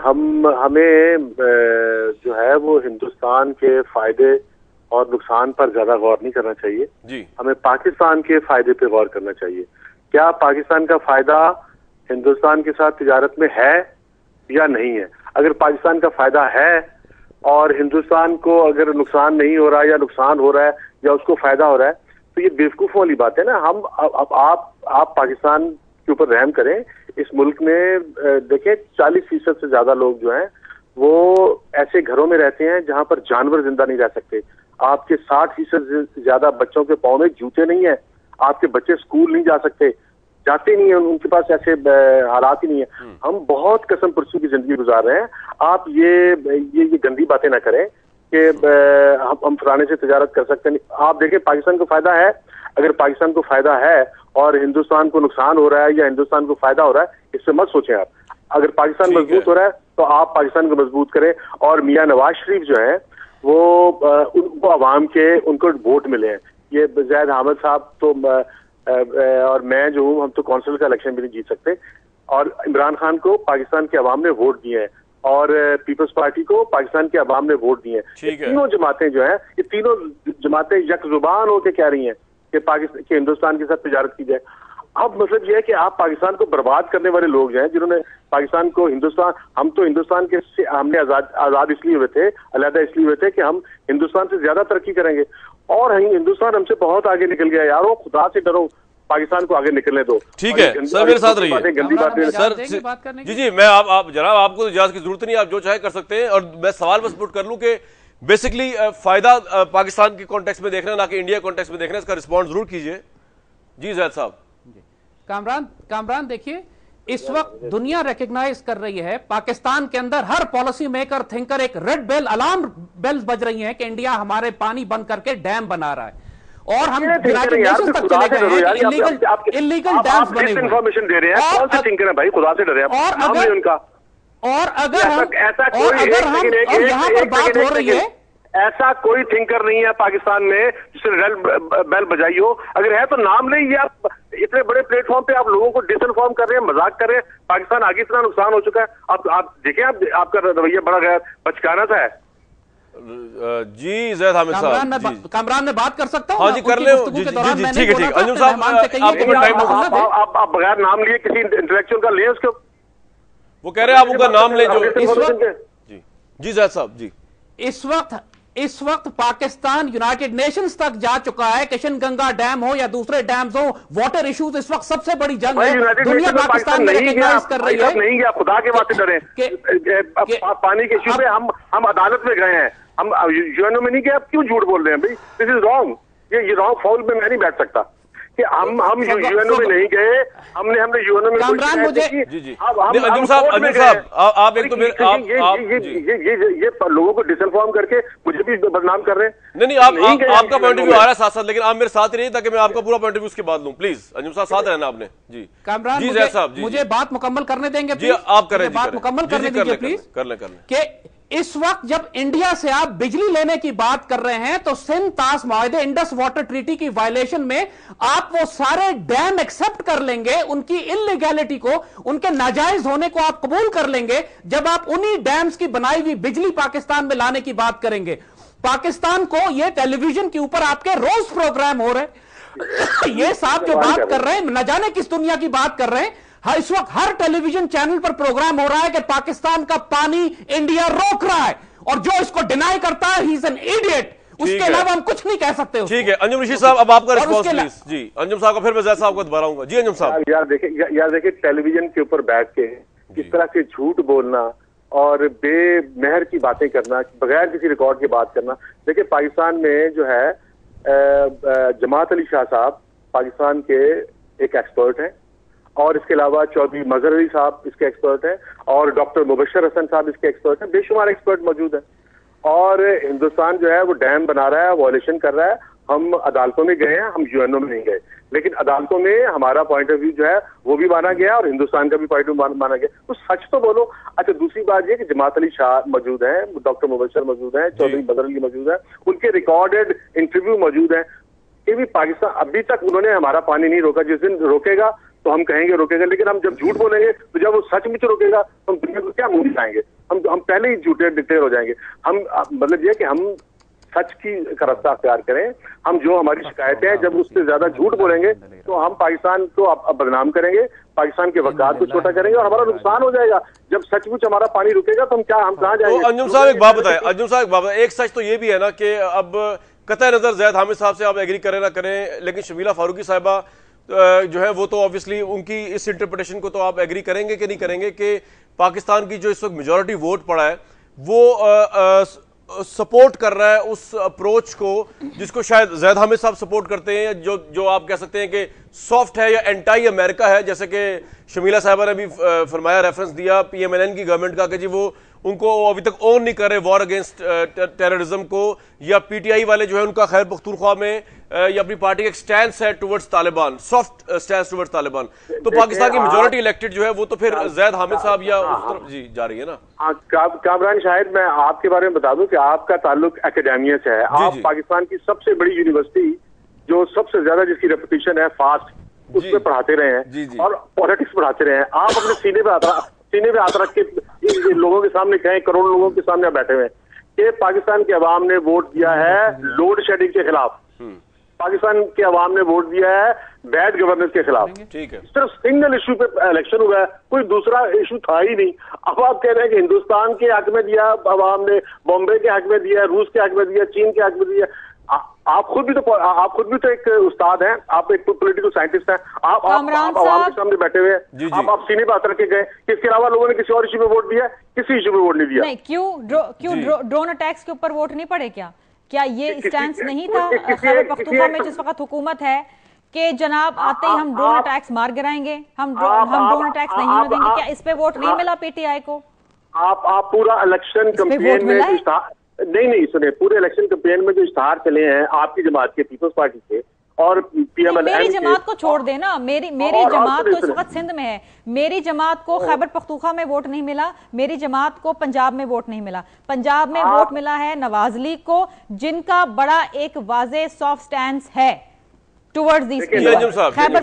हमें जो है वो हिंदुस्तान के फायदे और नुकसान पर ज्यादा गौर नहीं करना चाहिए जी। हमें पाकिस्तान के फायदे पे गौर करना चाहिए। क्या पाकिस्तान का फायदा हिंदुस्तान के साथ तिजारत में है या नहीं है? अगर पाकिस्तान का फायदा है और हिंदुस्तान को अगर नुकसान नहीं हो रहा है या नुकसान हो रहा है या उसको फायदा हो रहा है, तो ये बेवकूफों वाली बात है ना। हम अब आप पाकिस्तान के ऊपर रहम करें। इस मुल्क में देखें 40% से ज्यादा लोग जो हैं वो ऐसे घरों में रहते हैं जहां पर जानवर जिंदा नहीं रह सकते। आपके 60% से ज्यादा बच्चों के पाँव में जूते नहीं है। आपके बच्चे स्कूल नहीं जा सकते, जाते नहीं है, उनके पास ऐसे हालात ही नहीं है। हम बहुत कसम पुरसी की जिंदगी गुजार रहे हैं। आप ये गंदी बातें ना करें कि हम फलाने से तजारत कर सकते नहीं। आप देखें, पाकिस्तान को फायदा है। अगर पाकिस्तान को फायदा है और हिंदुस्तान को नुकसान हो रहा है या हिंदुस्तान को फायदा हो रहा है, इससे मत सोचें आप। अगर पाकिस्तान मजबूत हो रहा है तो आप पाकिस्तान को मजबूत करें। और मियां नवाज शरीफ जो है वो उनको अवाम के उनको वोट मिले हैं। ये ज़ैद हामिद साहब तो और मैं जो हूँ, हम तो कौंसिल का इलेक्शन भी नहीं जीत सकते। और इमरान खान को पाकिस्तान के अवाम ने वोट दिए हैं और पीपल्स पार्टी को पाकिस्तान के अवाम ने वोट दिए हैं। तीनों जमातें जो है, ये तीनों जमातें यकजुबान होकर कह रही हैं कि पाकिस्तान के हिंदुस्तान के साथ तिजारत की जाए। अब मतलब यह है कि आप पाकिस्तान को बर्बाद करने वाले लोग जो हैं, जिन्होंने पाकिस्तान को हम तो हिंदुस्तान के से हमने आजाद इसलिए हुए थे, अलहदा इसलिए हुए थे कि हम हिंदुस्तान से ज्यादा तरक्की करेंगे। और हिंदुस्तान हमसे बहुत आगे निकल गया यार। वो खुदा से डरो, पाकिस्तान को आगे निकलने दो। ठीक है सर, मेरे साथ रहिए। गंदी बातें सर जी, मैं आप जनाब, आपको तो इजाजत की जरूरत नहीं, आप जो चाहे कर सकते हैं। और मैं सवाल बस पुट कर लूं कि बेसिकली फायदा पाकिस्तान के कॉन्टेक्स्ट में देखना, ना कि इंडिया कॉन्टेक्स्ट में देखना, इसका रिस्पॉन्स जरूर कीजिए। जी ज़ैद साहब। कामरान देखिए, इस वक्त दुनिया रिकॉग्नाइज कर रही है, पाकिस्तान के अंदर हर पॉलिसी मेकर, थिंकर, एक रेड बेल, अलार्म बेल्स बज रही हैं कि इंडिया हमारे पानी बंद करके डैम बना रहा है। और हम यूनाइटेड नेशंस तक चले गए हैं कि इलीगल डैम्स बने हुए इन्फॉर्मेशन दे रहे हैं। कौन से थिंकर हैं भाई, खुदा से डरे आप। और अगर हम यहाँ पर बात हो रही है, ऐसा कोई थिंकर नहीं है पाकिस्तान में जिसने बेल बजाई हो। अगर है तो नाम नहीं। आप इतने बड़े प्लेटफॉर्म पे आप लोगों को डिसइंफॉर्म कर रहे हैं, मजाक कर रहे हैं। पाकिस्तान आगे इतना नुकसान हो चुका है। आप देखें, आपका रवैया बड़ा गैर बचकाना सा है। जी ज़ैद हामिद साहब, कामरान में बात कर सकता हूं? हाँ जी, कर ले। ठीक है। अंजुम साहब, आप बगैर नाम लिए किसी इंटेलेक्चुअल का ले उसके, वो कह रहे हैं आप उनका नाम ले जो। जी ज़ैद साहब जी, इस वक्त पाकिस्तान यूनाइटेड नेशंस तक जा चुका है। किशन गंगा डैम हो या दूसरे डैम्स हो, वाटर इश्यूज इस वक्त सबसे बड़ी जंग है। दुनिया पाकिस्तान में रिकॉग्नाइज कर रही है। नहीं गया, खुदा के वास्ते डरे। पानी के इश्यू पे हम अदालत में गए हैं, हम यूएनओ में नहीं गए। आप क्यों झूठ बोल रहे हैं भाई? This is wrong. ये रॉन्ग फाउल में मैं नहीं बैठ सकता कि हम यूएनओ में नहीं गए। हमने यूएनओ में कामरान मुझे अंजुम साहब आप एक तो ये लोगों को डिसइंफॉर्म करके मुझे भी बदनाम कर रहे हैं। नहीं, आपका पॉइंट ऑफ व्यू आ रहा है साथ साथ, लेकिन आप मेरे साथ ही रहिए ताकि मैं आपका पूरा पॉइंट ऑफ व्यू उसके बाद लूं। प्लीज अंजुम साहब, साथ रहना आपने। जी कामरान, मुझे बात मुकम्मल करने देंगे? जी आप करें, बात मुकम्मल करने दीजिए प्लीज। कर लें। इस वक्त जब इंडिया से आप बिजली लेने की बात कर रहे हैं तो सिंध ताश माहिदे इंडस वाटर ट्रीटी की वायलेशन में आप वो सारे डैम एक्सेप्ट कर लेंगे, उनकी इलीगैलिटी को, उनके नाजायज होने को आप कबूल कर लेंगे जब आप उन्हीं डैम्स की बनाई हुई बिजली पाकिस्तान में लाने की बात करेंगे। पाकिस्तान को ये टेलीविजन के ऊपर आपके रोज प्रोग्राम हो रहे हैं, ये साहब जो बात कर रहे हैं न जाने किस दुनिया की बात कर रहे हैं। इस वक्त हर टेलीविजन चैनल पर प्रोग्राम हो रहा है कि पाकिस्तान का पानी इंडिया रोक रहा है, और जो इसको डिनाई करता है ही इज एन इडियट। उसके अलावा हम कुछ नहीं कह सकते। ठीक है अंजुम रशीद साहब, अब आपका रिस्पॉन्स प्लीज। जी अंजुम साहब का फिर मैं जैसा आपको दोबाराऊंगा। जी अंजुम साहब। यार देखिए टेलीविजन के ऊपर बैठ के इस तरह से झूठ बोलना और बेमहर की बातें करना, बगैर किसी रिकॉर्ड की बात करना। देखिए पाकिस्तान में जो है जमात अली शाह साहब पाकिस्तान के एक एक्सपर्ट हैं, और इसके अलावा चौधरी मजहर अली साहब इसके एक्सपर्ट हैं, और डॉक्टर मुबशर हसन साहब इसके एक्सपर्ट हैं। बेशुमार एक्सपर्ट मौजूद हैं, और हिंदुस्तान जो है वो डैम बना रहा है, वॉयलेशन कर रहा है। हम अदालतों में गए हैं, हम यूएनओ में नहीं गए, लेकिन अदालतों में हमारा पॉइंट ऑफ व्यू जो है वो भी माना गया और हिंदुस्तान का भी पॉइंट ऑफ व्यू माना गया। तो सच तो बोलो। अच्छा, दूसरी बात ये कि जमात अली शाह मौजूद हैं, डॉक्टर मुबशर मौजूद हैं, चौधरी मजहर अली मौजूद हैं, उनके रिकॉर्डेड इंटरव्यू मौजूद हैं कि भी पाकिस्तान अभी तक उन्होंने हमारा पानी नहीं रोका। जिस दिन रोकेगा तो हम कहेंगे रोकेगा, लेकिन हम जब झूठ बोलेंगे तो जब वो सचमुच रोकेगा तो हम दुनिया को क्या मुंह दिखाएंगे? हम पहले ही झूठे डिक्लेयर हो जाएंगे। हम मतलब ये कि हम सच की का रास्ता अख्तियार करें। हम जो हमारी शिकायतें हैं जब उससे ज्यादा झूठ बोलेंगे तो हम पाकिस्तान को अब बदनाम करेंगे, पाकिस्तान के वक़ात को छोटा करेंगे और हमारा नुकसान हो जाएगा। जब सचमुच हमारा पानी रुकेगा तो हम कहाँ जाएंगे? तो अंजुम साहब एक बात बताएं, अंजुम साहब एक बात बताएं, एक सच तो ये भी है ना कि अब कतई नजर ज़ैद हामिद साहब से आप एग्री करें ना करें, लेकिन शमीला फारूकी साहिबा जो है वो तो ऑब्वियसली उनकी इस इंटरप्रिटेशन को तो आप एग्री करेंगे कि नहीं करेंगे कि पाकिस्तान की जो इस वक्त मेजॉरिटी वोट पड़ा है वो सपोर्ट कर रहा है उस अप्रोच को जिसको शायद ज़ैद हामिद साहब सपोर्ट करते हैं, जो आप कह सकते हैं कि सॉफ्ट है या एंटी अमेरिका है, जैसे कि शमीला साहिबा ने भी फरमाया, रेफरेंस दिया पीएमएलएन की गवर्नमेंट का कि जी वो उनको अभी तक ओन नहीं कर रहे वॉर अगेंस्ट टेररिज्म को, या पीटीआई वाले जो है उनका खैर पख्तूनख्वा में या अपनी पार्टी का एक स्टैंड है towards Taliban, soft stand towards Taliban. तो पाकिस्तान की मेजॉरिटी इलेक्टेड जो है वो तो फिर ज़ैद हामिद साहब या उस तरफ जी जा रही है ना। कामरान शाहिद, मैं आपके बारे में बता दूं कि आपका ताल्लुक एकेडमिया से है। आप पाकिस्तान की सबसे बड़ी यूनिवर्सिटी जो सबसे ज्यादा जिसकी रेपुटेशन है फास्ट, उसमें पढ़ाते रहे हैं और पॉलिटिक्स पढ़ाते रहे हैं। आप अपने सीने पे हाथ रख के लोगों के सामने कहें, करोड़ों लोगों के सामने बैठे हुए हैं कि पाकिस्तान के अवाम ने वोट दिया है लोड शेडिंग के खिलाफ, पाकिस्तान के अवाम ने वोट दिया है बैड गवर्नेंस के खिलाफ। ठीक है, सिर्फ सिंगल इशू पे इलेक्शन हुआ है, कोई दूसरा इशू था ही नहीं। अब आप कह रहे हैं कि हिंदुस्तान के हक में दिया अवाम ने, बॉम्बे के हक में दिया, रूस के हक में दिया, चीन के हक में दिया। आप खुद भी तो एक उस्ताद हैं, आप एक पॉलिटिकल साइंटिस्ट हैं। आप आवाम के सामने बैठे हुए हैं, आप सीने पे हाथ रख के गए। इसके अलावा लोगों ने किसी और इशू पे वोट दिया? किसी इशू पे वोट नहीं दिया। नहीं, क्यों ड्रोन अटैक्स के ऊपर वोट नहीं पड़े? क्या ये स्टैंस नहीं था खैबर पख्तूनख्वा में जिस वक्त हुकूमत है कि जनाब आते ही हम ड्रोन अटैक्स मार गिराएंगे, हम ड्रोन अटैक्स नहीं होने देंगे? क्या इस पे वोट नहीं मिला पीटीआई को? आप पूरा इलेक्शन कैंपेन में नहीं सुने, पूरे इलेक्शन कैंपेन में जो इश्तहार चले हैं आपकी जमात के, पीपल्स पार्टी के और पीएमएलएन, मेरी जमात को छोड़ देना, मेरी जमात तो इस वक्त सिंध में है, मेरी जमात को खैबर पख्तूनख्वा में वोट नहीं मिला, मेरी जमात को पंजाब में वोट नहीं मिला। पंजाब में वोट मिला है नवाज लीग को, जिनका बड़ा एक वाज़ेह सॉफ्ट स्टैंड है टुवर्ड्स दिस। खैबर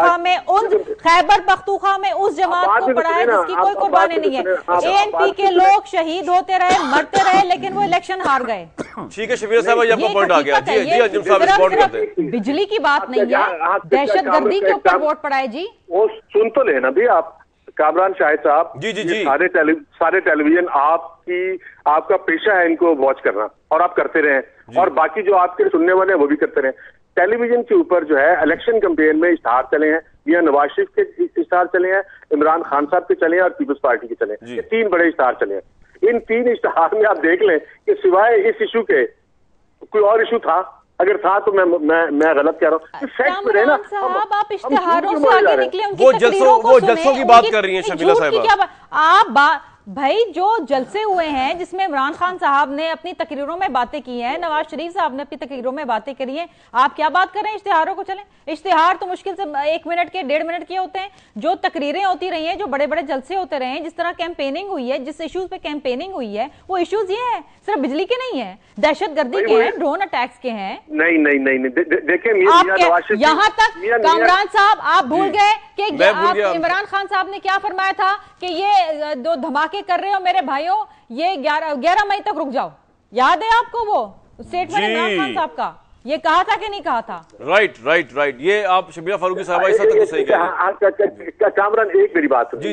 पख्तूनख्वा में उस जमात को पड़ा है जिसकी कोई कुर्बानी नहीं है। एएनपी के लोग शहीद होते रहे, मरते रहे, लेकिन वो इलेक्शन हार गए। ठीक है शबीर साहब, आपका पॉइंट आ गया। जी अंजुम साहब रिस्पॉन्ड करते हैं। बिजली की बात नहीं है, दहशतगर्दी के ऊपर वोट पड़ा है। जी वो सुन तो लेना भी आप, कामरान शाहिद साहब। जी सारे टेलीविजन आपका पेशा है इनको वॉच करना, और आप करते रहे, और बाकी जो आपके सुनने वाले हैं वो भी करते रहे। टेलीविजन के ऊपर जो है इलेक्शन कैंपेन में इश्तहार चले हैं, या नवाज शरीफ के इश्तहार चले हैं, इमरान खान साहब के चले हैं और पीपल्स पार्टी के चले हैं। ये 3 बड़े इश्तहार चले हैं। इन 3 इश्तहार में आप देख लें कि सिवाय इस इशू के कोई और इशू था? अगर था तो मैं गलत कह रहा हूँ। फैक्ट पे ना आप इश्तिहारों से आगे निकले, वो जलसों की बात कर रही हैं शमीला साहिबा। भाई जो जलसे हुए हैं जिसमें इमरान खान साहब ने अपनी तकरीरों में बातें की हैं, नवाज शरीफ साहब ने अपनी तकरीरों में बातें करी हैं, आप क्या बात कर रहे हैं इश्तिहारों को? चलें, इश्तिहार तो मुश्किल से 1 मिनट के 1.5 मिनट के होते हैं। जो तकरीरें होती रही हैं, जो बड़े बड़े जलसे होते रहे हैं, जिस तरह कैंपेनिंग हुई है, जिस इश्यूज पे कैंपेनिंग हुई है, वो इश्यूज ये है, सिर्फ बिजली के नहीं है, दहशतगर्दी के हैं, ड्रोन अटैक्स के हैं। नहीं देखिए यहाँ तक कामरान साहब आप भूल गए कि इमरान खान साहब ने क्या फरमाया था कि ये दो धमाके कर रहे हो मेरे भाइयों, ये 11 मई तक रुक जाओ। याद है आपको वो स्टेटमेंट इमरान खान साहब का? ये कहा था कि नहीं कहा था? राइट। ये आप शबीरा फारूकी साहबा इस हद तक तो सही कह रहे हैं। कामरान, एक मेरी बात जी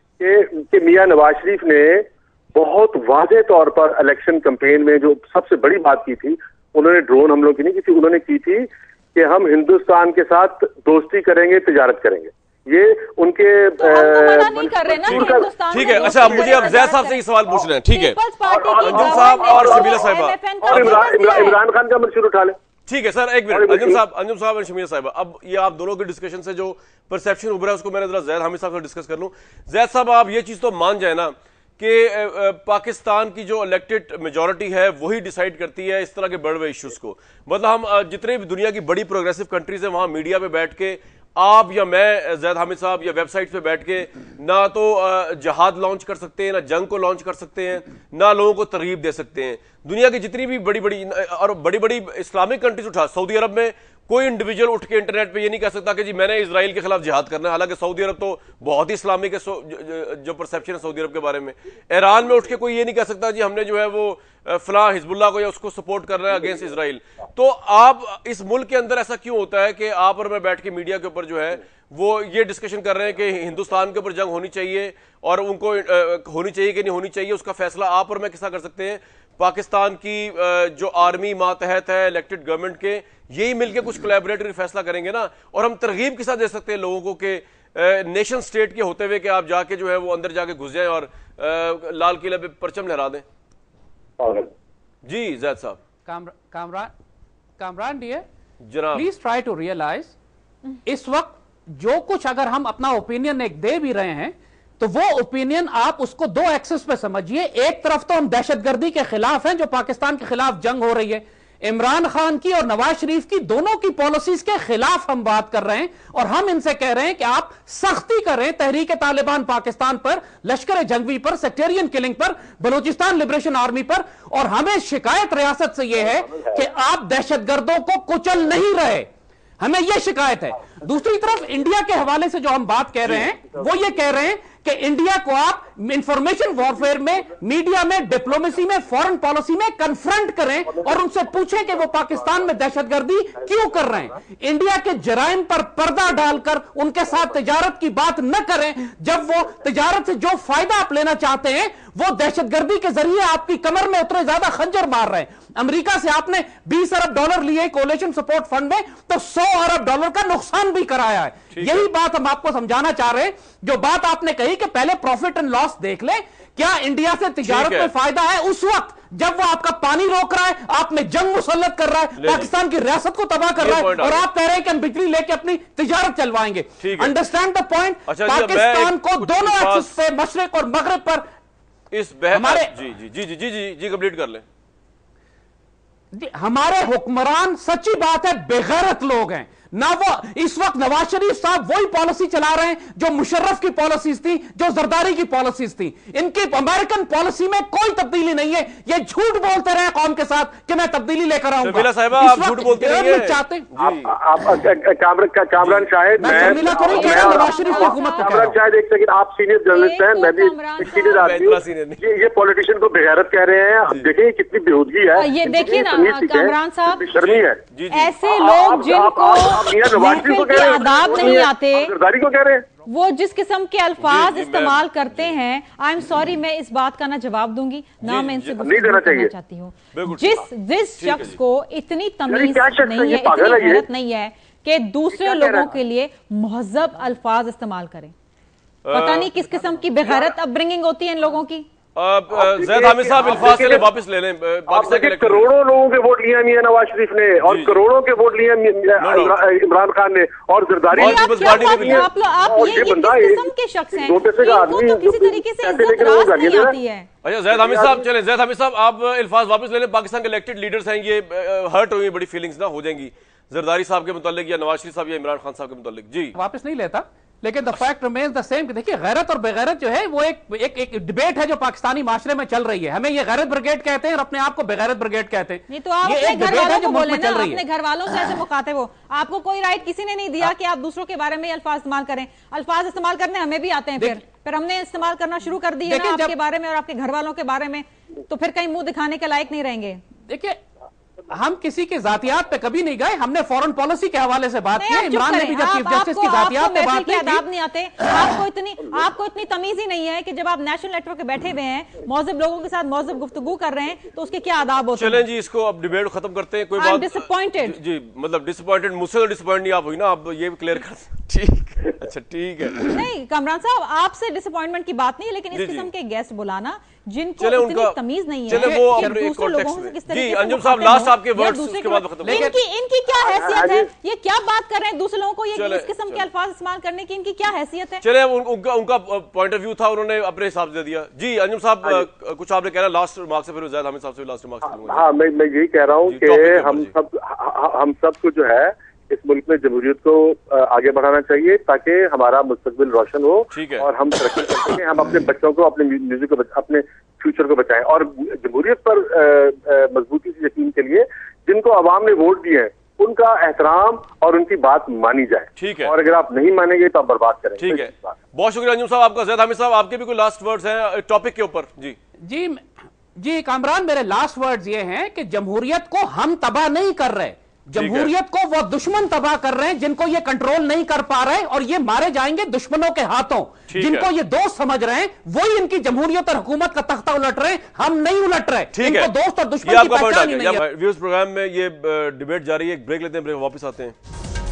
कि मियां नवाज शरीफ ने बहुत वाज़ेह तौर पर इलेक्शन कैंपेन में जो सबसे बड़ी बात की थी, उन्होंने ड्रोन हमलों की नहीं की थी, उन्होंने की थी कि हम हिंदुस्तान के साथ दोस्ती करेंगे, तिजारत करेंगे। ये उनके नहीं कर रहे ना कि हिंदुस्तान। ठीक है, अच्छा मुझे अब जैद साहब से ये सवाल पूछ रहे हैं। ठीक है, अंजुम साहब और शबीला साहिबा और इमरान खान का मंशूर उठा ले। ठीक है सर, एक मिनट। अंजुम साहब और शमीरा साहिबा, अब ये आप दोनों के डिस्कशन से जो परसेप्शन उभरा है उसको मैंने जरा जैद हामिद साहब से डिस्कस कर लूं। जैद साहब, आप ये चीज तो मान जाए ना कि पाकिस्तान की जो इलेक्टेड मेजॉरिटी है वही डिसाइड करती है इस तरह के बड़े बड़े इश्यूज को। मतलब हम जितने भी दुनिया की बड़ी प्रोग्रेसिव कंट्रीज है वहां मीडिया पे बैठ के आप या मैं, जैद हामिद साहब, या वेबसाइट पे बैठ के ना तो जहाद लॉन्च कर सकते हैं, ना जंग को लॉन्च कर सकते हैं, ना लोगों को तरगीब दे सकते हैं। दुनिया की जितनी भी बड़ी बड़ी इस्लामिक कंट्रीज उठा, सऊदी अरब में कोई इंडिविजुअल उठ के इंटरनेट पे ये नहीं कह सकता कि जी मैंने इजराइल के खिलाफ जिहाद करना है। हालांकि सऊदी अरब तो बहुत ही इस्लामिक है, जो परसेप्शन है सऊदी अरब के बारे में। ईरान में उठ के कोई ये नहीं कह सकता जी हमने जो है वो फलां हिजबुल्लाह को या उसको सपोर्ट कर रहा है अगेंस्ट इजराइल। तो आप इस मुल्क के अंदर ऐसा क्यों होता है कि आप और मैं बैठ के मीडिया के ऊपर जो है वो ये डिस्कशन कर रहे हैं कि हिंदुस्तान के ऊपर जंग होनी चाहिए और उनको होनी चाहिए कि नहीं होनी चाहिए, उसका फैसला आप और मैं किसा कर सकते हैं? पाकिस्तान की जो आर्मी मातहत है इलेक्टेड गवर्नमेंट के, यही मिलकर कुछ कोलैबोरेटरी फैसला करेंगे ना। और हम तरगीब किसा दे सकते हैं लोगों को कि नेशन स्टेट के होते हुए कि आप जाके जो है वो अंदर जाके घुस जाएं और लाल किले पे परचम लहरा दें। जी जैद साहब। कामरान डियर जनाब, प्लीज ट्राई टू रियलाइज, इस वक्त जो कुछ अगर हम अपना ओपिनियन एक दे भी रहे हैं तो वो ओपिनियन आप उसको दो एक्सेस पे समझिए। एक तरफ तो हम दहशतगर्दी के खिलाफ हैं, जो पाकिस्तान के खिलाफ जंग हो रही है, इमरान खान की और नवाज शरीफ की दोनों की पॉलिसीज के खिलाफ हम बात कर रहे हैं और हम इनसे कह रहे हैं कि आप सख्ती करें तहरीक तालिबान पाकिस्तान पर, लश्कर जंगवी पर, सेक्टेरियन किलिंग पर, बलूचिस्तान लिबरेशन आर्मी पर। और हमें शिकायत रियासत से यह है कि आप दहशतगर्दों को कुचल नहीं रहे, हमें यह शिकायत है। दूसरी तरफ इंडिया के हवाले से जो हम बात कह रहे हैं वो ये कह रहे हैं कि इंडिया को आप इंफॉर्मेशन वॉरफेयर में, मीडिया में, डिप्लोमेसी में, फॉरेन पॉलिसी में कन्फ्रंट करें और उनसे पूछें कि वो पाकिस्तान में दहशतगर्दी क्यों कर रहे हैं। इंडिया के जराइम पर पर्दा डालकर उनके साथ तिजारत की बात न करें, जब वो तिजारत से जो फायदा आप लेना चाहते हैं वो दहशतगर्दी के जरिए आपकी कमर में उतने ज्यादा खंजर मार रहे हैं। अमेरिका से आपने 20 अरब डॉलर लिए कोalition सपोर्ट फंड में, तो 100 अरब डॉलर का नुकसान भी कराया है। यही बात हम आपको समझाना चाह रहे हैं। जो बात आपने कही कि पहले प्रॉफिट एंड लॉस देख ले, क्या इंडिया से तिजारत में फायदा है उस वक्त जब वो आपका पानी रोक रहा है, आप में जंग मुसल्लत कर रहा है, पाकिस्तान की रियासत को तबाह कर रहा है, और आप कह रहे हैं कि हम बिजली लेके अपनी तिजारत चलवाएंगे। Understand the point. पाकिस्तान को दोनों एक्सिस पे, मशरिक और मगरिब पर इस हमारे जी कंप्लीट कर लें। हमारे हुक्मरान सच्ची बात है बेगैरत लोग हैं ना। वो इस वक्त नवाज शरीफ साहब वही पॉलिसी चला रहे हैं जो मुशर्रफ की पॉलिसीज थी, जो जरदारी की पॉलिसीज थी। इनकी अमेरिकन पॉलिसी में कोई तब्दीली नहीं है। ये झूठ बोलते रहे कौम के साथ कि मैं तब्दीली लेकर आऊंगा। आप झूठ बोलते नहीं चाहते। कामरान शाहिद, नवाज शरीफ की हुकूमत को कामरान शाहिद एक सेकंड, आप सीनियर जर्नलिस्ट हैं, मैं भी सीनियर आदमी हूं। ये पॉलिटिशियन को बेगैरत कह रहे हैं, देखिए कितनी बेहूदगी है। ये देखिए ना कामरान साहब, शर्मी है ऐसे लोग जिनको आदाब नहीं आते, को कह रहे हैं, वो जिस किस्म के अल्फाज इस्तेमाल करते हैं, आई एम सॉरी, मैं इस बात का ना जवाब दूंगी ना मैं इनसे गुफ्तगू करना चाहती हूँ। जिस शख्स को इतनी तमीज नहीं है, इतनी गैरत नहीं है कि दूसरे लोगों के लिए मुहज़्ज़ब अल्फाज इस्तेमाल करें, पता नहीं किस किस्म की बेगैरत अपब्रिंगिंग होती है इन लोगों की। ज़ैद हामिद साहब अल्फाज से वापस ले लें। पाकिस्तान के करोड़ों लोगों के वोट लिए मियां नवाज शरीफ ने और करोड़ों के वोट लिए इमरान खान ने और जरदारी आप ये किस्म के शख्स हैं, इनको तो किसी तरीके से इज्जत रास नहीं आती है। अच्छा ज़ैद हामिद साहब चलें, ज़ैद हामिद साहब आप अल्फाज वापस ले लें। पाकिस्तान के इलेक्टेड लीडर्स हैं, ये हर्ट हुई बड़ी फीलिंग्स ना हो जाएंगी जरदारी साहब के मुतालिक या नवाज शरीफ साहब या इमरान खान साहब के मुतालिक। जी वापस नहीं लेता, लेकिन the fact remains the same. देखिए गैरत और बेगैरत जो है वो एक डिबेट है जो पाकिस्तानी माशरे में चल रही है। हमें ये गैरत ब्रिगेड कहते हैं और अपने आप को बेगैरत ब्रिगेड कहते हैं। नहीं तो आप अपने घर वालों को बोले ना, अपने घर वालों से ऐसे मुखातिब हो। आपको कोई राइट किसी ने नहीं दिया कि आप दूसरों के बारे में अल्फाज इस्तेमाल करें। अल्फाज इस्तेमाल करने हमें भी आते हैं, फिर हमने इस्तेमाल करना शुरू कर दिया ना आपके बारे में और आपके घर वालों के बारे में, तो फिर कहीं मुंह दिखाने के लायक नहीं रहेंगे। देखिए हम किसी की जातियात पे कभी नहीं गए, हमने फॉरेन पॉलिसी के हवाले से बात की। इमरान ने भी जब चीफ जस्टिस की जातियात पे बात की, आदाब नहीं आते आपको इतनी तमीज ही नहीं है कि जब आप नेशनल नेटवर्क पे बैठे हुए हैं, मौजूद लोगों के साथ मौजूद गुफ्तगू कर रहे हैं, तो उसके क्या आदाब होते हैं। चलें जी, इसको अब डिबेट खत्म करते हैं। कोई बात डिसअपॉइंटेड जी, मतलब डिसअपॉइंटेड मुझसे तो डिसअपॉइंट नहीं आप हुई ना, आप ये भी क्लियर कर। ठीक, अच्छा ठीक है। नहीं कामरान साहब, आपसे डिसअपॉइंटमेंट की बात नहीं है, लेकिन इस किस्म के गेस्ट बुलाना जिनको इतनी तमीज नहीं है, चले वो अपने दूसरे लोगों से किस तरीके से। अंजुम साहब लास्ट आपके वर्ड्स, उसके बाद खत्म। इनकी क्या हैसियत है, ये क्या बात कर रहे हैं दूसरे लोगों को ये इस किस्म के अल्फाज इस्तेमाल करने की, इनकी क्या हैसियत है। चले उनका पॉइंट ऑफ व्यू था, उन्होंने अपने हिसाब से दे दिया। जी अंजुम साहब कुछ आपने कहना लास्ट रिमार्क से, फिर ज़ैद हामिद साहब से लास्ट रिमार्क। हाँ मैं यही कह रहा हूँ कि हम सबको जो है इस मुल्क में जमहूरियत को आगे बढ़ाना चाहिए ताकि हमारा मुस्तकबिल रोशन हो और हम तरक्की कर सकें, हम अपने बच्चों को, अपने म्यूजिक को, अपने फ्यूचर को बचाएं। और जमहूरियत पर मजबूती से यकीन के लिए जिनको अवाम ने वोट दिए हैं उनका एहतराम और उनकी बात मानी जाए। ठीक है, और अगर आप नहीं मानेंगे तो आप बर्बाद करेंगे। ठीक है, बहुत शुक्रिया अंजुम साहब आपका। ज़ैद हामिद साहब आपके भी कोई लास्ट वर्ड्स हैं टॉपिक के ऊपर? जी जी जी कामरान, मेरे लास्ट वर्ड्स ये हैं कि जमहूरियत को हम तबाह नहीं कर रहे, जमहूरियत को वो दुश्मन तबाह कर रहे हैं जिनको ये कंट्रोल नहीं कर पा रहे, और ये मारे जाएंगे दुश्मनों के हाथों। जिनको ये दोस्त समझ रहे हैं वही इनकी जमहूरियत और हुकूमत का तख्ता उलट रहे हैं, हम नहीं उलट रहे। इनको दोस्त और दुश्मन की पहचान ही नहीं है। व्यूज प्रोग्राम में ये डिबेट जारी है, एक ब्रेक लेते हैं, ब्रेक वापस आते हैं।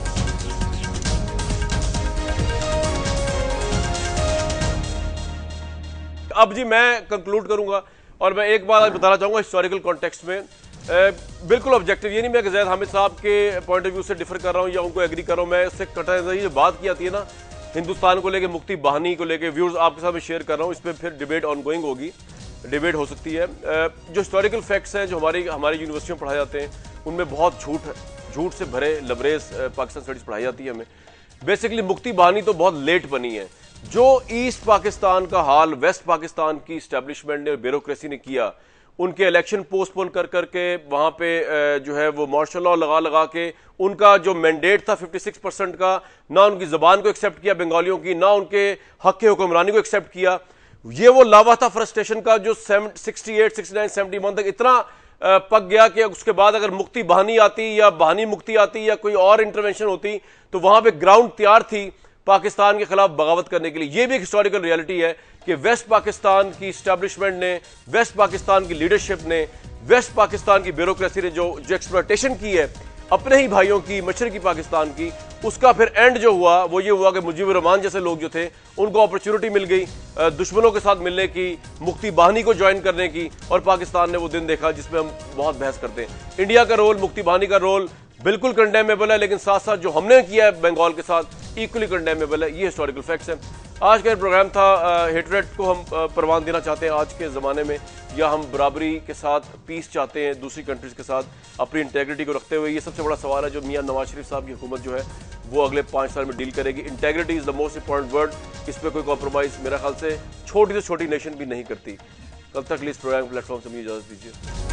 अब जी मैं कंक्लूड करूंगा और मैं एक बात बताना चाहूंगा हिस्टोरिकल कॉन्टेक्स्ट में, बिल्कुल ऑब्जेक्टिव, ये नहीं मैं ज़ैद हामिद साहब के पॉइंट ऑफ व्यू से डिफर कर रहा हूँ या उनको एग्री कर रहा हूँ। मैं इससे कटा जो बात की जाती है ना हिंदुस्तान को लेके, मुक्ति बहानी को लेके, व्यूज़ आपके साथ में शेयर कर रहा हूँ, इस पर फिर डिबेट ऑनगोइंग होगी, डिबेट हो सकती है। जो हिस्टोरिकल फैक्ट्स हैं जो हमारी यूनिवर्सिटियों में पढ़ाए जाते हैं उनमें बहुत झूठ से भरे लबरेज पाकिस्तान स्टडीज़ पढ़ाई जाती है हमें। बेसिकली मुक्ति बहानी तो बहुत लेट बनी है। जो ईस्ट पाकिस्तान का हाल वेस्ट पाकिस्तान की इस्टेब्लिशमेंट ने, ब्यूरोक्रेसी ने किया, उनके इलेक्शन पोस्टपोन कर करके वहाँ पे जो है वो मार्शल लॉ लगा के उनका जो मैंडेट था 56% का, ना उनकी ज़बान को एक्सेप्ट किया बंगालियों की, ना उनके हक़ हुक्मरानी को एक्सेप्ट किया। ये वो लावा था फ्रस्ट्रेशन का जो 68, 69, 71 तक इतना पक गया कि उसके बाद अगर मुक्ति बहानी आती या बहानी मुक्ति आती या कोई और इंटरवेंशन होती तो वहाँ पे ग्राउंड तैयार थी पाकिस्तान के खिलाफ बगावत करने के लिए। ये भी एक हिस्टोरिकल रियलिटी है कि वेस्ट पाकिस्तान की इस्टेब्लिशमेंट ने, वेस्ट पाकिस्तान की लीडरशिप ने, वेस्ट पाकिस्तान की ब्यूरोक्रेसी ने जो एक्सप्लॉयटेशन की है अपने ही भाइयों की, मशरकी पाकिस्तान की, उसका फिर एंड जो हुआ वो ये हुआ कि मुजीबुर रहमान जैसे लोग जो थे उनको अपॉर्चुनिटी मिल गई दुश्मनों के साथ मिलने की, मुक्ति बहानी को ज्वाइन करने की, और पाकिस्तान ने वो दिन देखा जिसमें हम बहुत बहस करते हैं। इंडिया का रोल, मुक्ति बहानी का रोल बिल्कुल कंडेमेबल है, लेकिन साथ साथ जो हमने किया है बंगाल के साथ इक्वली कंडेमेबल है। ये हिस्टोरिकल फैक्ट्स हैं। आज का प्रोग्राम था हेटरेट को हम परवान देना चाहते हैं आज के ज़माने में, या हम बराबरी के साथ पीस चाहते हैं दूसरी कंट्रीज़ के साथ अपनी इंटेग्रिटी को रखते हुए। ये सबसे बड़ा सवाल है जो मियां नवाज शरीफ साहब की हुकूमत जो है वो अगले 5 साल में डील करेगी। Integrity is the most important word. इस पर कोई कॉम्प्रोमाइज़ मेरा ख्याल से छोटी से छोटी नेशन भी नहीं करती। कल तक इस प्रोग्राम प्लेटफॉर्म से मुझे इजाज़त दीजिए।